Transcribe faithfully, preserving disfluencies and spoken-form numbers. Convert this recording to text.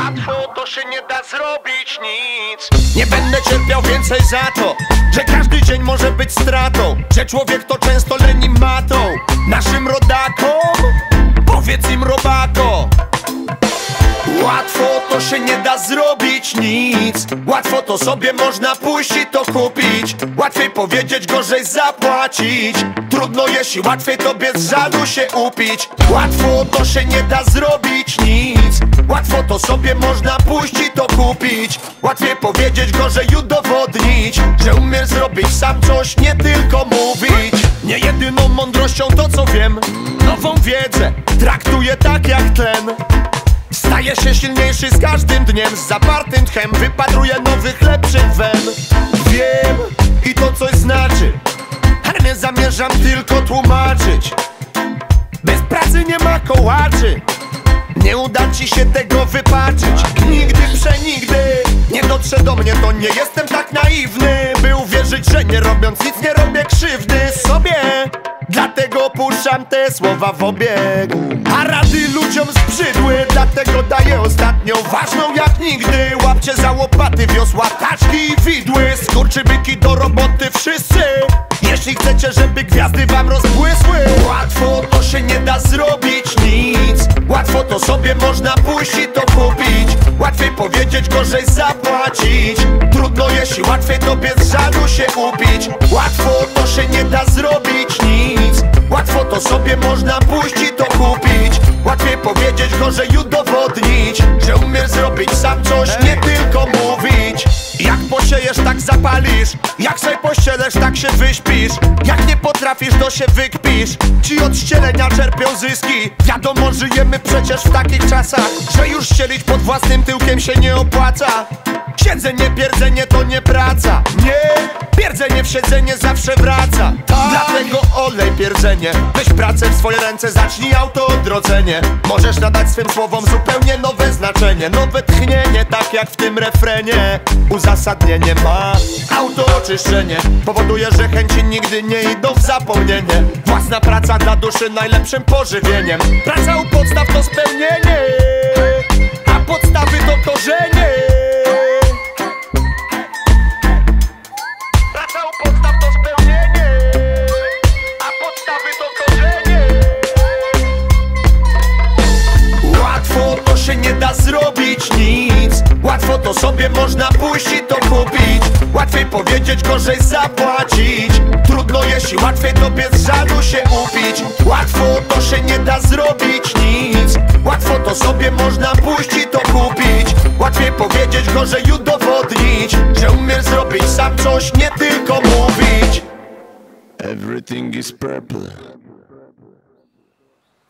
Łatwo to się nie da zrobić nic. Nie będę cierpiał więcej za to, że każdy dzień może być stratą, że człowiek to często leni matą. Naszym rodakom powiedz im robako. Łatwo to się nie da zrobić nic. Łatwo to sobie można pójść i to kupić. Łatwiej powiedzieć, gorzej zapłacić. Trudno jeśli łatwiej tobie z żalu się upić. Łatwo to się nie da zrobić nic. Łatwo to sobie można pójść i to kupić. Łatwiej powiedzieć, gorzej udowodnić, że umiesz zrobić sam coś, nie tylko mówić. Nie jedyną mądrością to co wiem, nową wiedzę traktuję tak jak tlen. Staję się silniejszy z każdym dniem, z zapartym tchem wypatruję nowych, lepszych wen. Wiem i to coś znaczy, ale nie zamierzam tylko tłumaczyć. Bez pracy nie ma kołaczy, nie uda ci się tego wypaczyć. Nigdy, przenigdy nie dotrze do mnie, to nie jestem tak naiwny, by uwierzyć, że nie robiąc nic nie robię krzywdy sobie. Dlatego puszczam te słowa w obieg, a rady ludziom zbrzydły. Dlatego daję ostatnią, ważną jak nigdy. Łapcie za łopaty, wiosła, taczki i widły. Skurczybyki do roboty wszyscy, jeśli chcecie, żeby gwiazdy wam rozbłysły. Łatwo to się nie da zrobić nic. Łatwo to sobie można pójść i to kupić. Łatwiej powiedzieć, gorzej zapłacić. Trudno jeśli łatwiej tobie z żalu się upić. Łatwo to się nie da zrobić nic. Łatwo to sobie można pójść i to kupić. Łatwiej powiedzieć, gorzej udowodnić, że umiesz zrobić sam coś, nie tylko mówić. Jak posiejesz, tak zapalisz. Jak sobie pościelesz, tak się wyśpisz. Jak nie potrafisz, to się wykpisz. Ci od ścielenia czerpią zyski. Wiadomo, żyjemy przecież w takich czasach, że już ścielić pod własnym tyłkiem się nie opłaca. Siedzenie, pierdzenie to nie praca. Nie, pierdzenie w siedzenie zawsze wraca. Tak. Dlatego olej pierdzenie, weź pracę w swoje ręce, zacznij autoodrodzenie. Możesz nadać swym słowom zupełnie nowe znaczenie. Nowe tchnienie, tak jak w tym refrenie. Uzasadnienie ma autooczyszczenie. Powoduje, że chęci nigdy nie idą w zapomnienie. Własna praca dla duszy najlepszym pożywieniem. Praca u podstaw to spełnienie, a podstawy to korzenie. Nie da zrobić nic. Łatwo to sobie można pójść i to kupić. Łatwiej powiedzieć, gorzej zapłacić. Trudno jeśli łatwiej tobie z żalu się upić. Łatwo to się nie da zrobić nic. Łatwo to sobie można pójść i to kupić. Łatwiej powiedzieć, gorzej udowodnić, że umiesz zrobić sam coś, nie tylko mówić. Everything is purple.